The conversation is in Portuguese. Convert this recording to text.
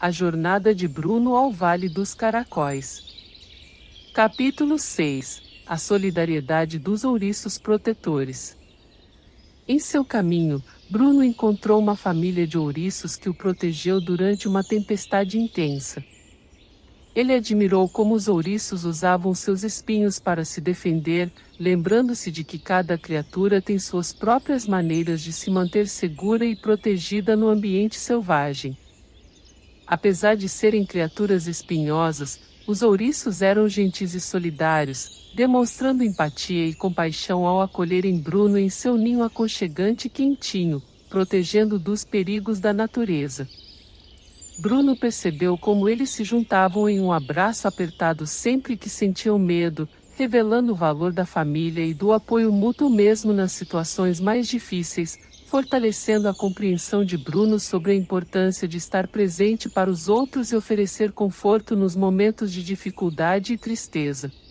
A jornada de Bruno ao Vale dos Caracóis. Capítulo 6. A solidariedade dos ouriços protetores. Em seu caminho, Bruno encontrou uma família de ouriços que o protegeu durante uma tempestade intensa. Ele admirou como os ouriços usavam seus espinhos para se defender, lembrando-se de que cada criatura tem suas próprias maneiras de se manter segura e protegida no ambiente selvagem. Apesar de serem criaturas espinhosas, os ouriços eram gentis e solidários, demonstrando empatia e compaixão ao acolherem Bruno em seu ninho aconchegante e quentinho, protegendo dos perigos da natureza. Bruno percebeu como eles se juntavam em um abraço apertado sempre que sentiam medo, revelando o valor da família e do apoio mútuo mesmo nas situações mais difíceis, fortalecendo a compreensão de Bruno sobre a importância de estar presente para os outros e oferecer conforto nos momentos de dificuldade e tristeza.